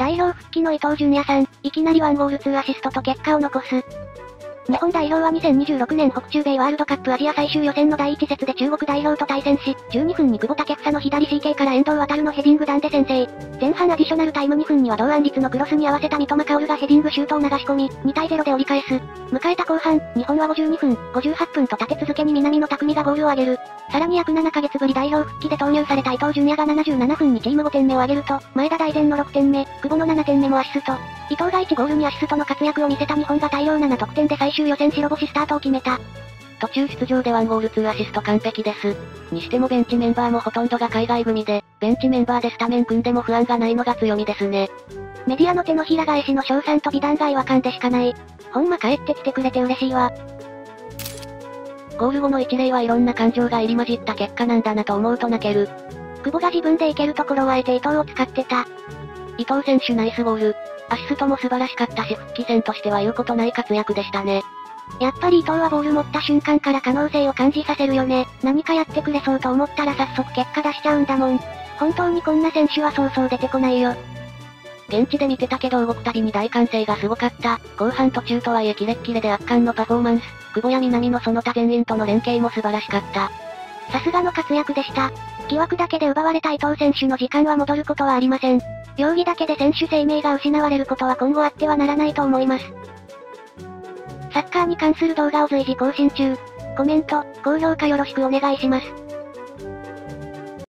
代表復帰の伊東純也さん、いきなり1ゴール2アシストと結果を残す。日本代表は2026年北中米ワールドカップアジア最終予選の第1節で中国代表と対戦し、12分に久保建英の左 CK から遠藤航のヘディング弾で先制。前半アディショナルタイム2分には堂安律のクロスに合わせた三笘薫がヘディングシュートを流し込み、2対0で折り返す。迎えた後半、日本は52分、58分と立て続けに南野拓実がゴールを挙げる。さらに約7ヶ月ぶり代表復帰で投入された伊東純也が77分にチーム5点目を挙げると、前田大然の6点目、久保の7点目もアシスト。伊東が1ゴールにアシストの活躍を見せた日本が大量7得点で最終予選白星スタートを決めた。 途中出場で1ゴール2アシスト完璧です。にしてもベンチメンバーもほとんどが海外組で、ベンチメンバーでスタメン組んでも不安がないのが強みですね。 メディアの手のひら返しの賞賛と美談が違和感でしかない。ほんま帰ってきてくれて嬉しいわ。 ゴール後の一礼はいろんな感情が入り混じった結果なんだなと思うと泣ける。 久保が自分で行けるところをあえて伊東を使ってた。 伊東選手ナイスゴール。アシストも素晴らしかったし復帰戦としては言うことない活躍でしたね。 やっぱり伊藤はボール持った瞬間から可能性を感じさせるよね。何かやってくれそうと思ったら早速結果出しちゃうんだもん。本当にこんな選手はそうそう出てこないよ。 現地で見てたけど動くたびに大歓声がすごかった。後半途中とはいえキレッキレで圧巻のパフォーマンス。久保や南のその他全員との連携も素晴らしかった。 さすがの活躍でした。疑惑だけで奪われた伊藤選手の時間は戻ることはありません。容疑だけで選手生命が失われることは今後あってはならないと思います。サッカーに関する動画を随時更新中。コメント、高評価よろしくお願いします。